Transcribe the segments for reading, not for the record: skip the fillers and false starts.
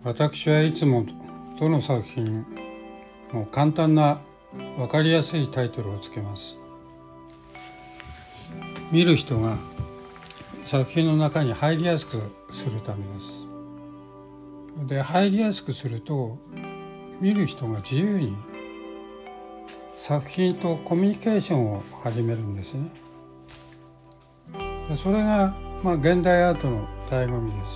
私はいつもどの作品も簡単な分かりやすいタイトルをつけます。見る人が作品の中に入りやすくするためです。で、入りやすくすると見る人が自由に作品とコミュニケーションを始めるんですね。でそれが現代アートの醍醐味です。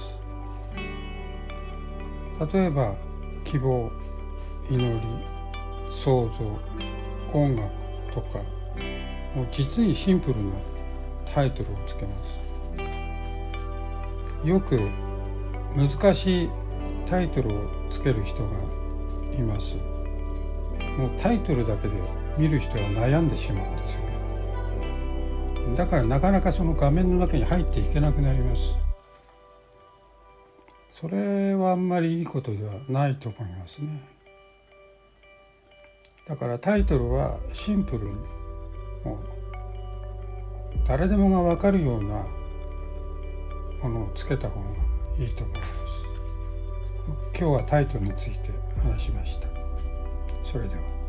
例えば希望、祈り、創造、音楽とか、もう実にシンプルなタイトルをつけます。よく難しいタイトルをつける人がいます。もうタイトルだけで見る人は悩んでしまうんですよね。だからなかなかその画面の中に入っていけなくなります。それはあんまりいいことではないと思いますね。だからタイトルはシンプルに、もう誰でもが分かるようなものをつけた方がいいと思います。今日はタイトルについて話しました。それでは。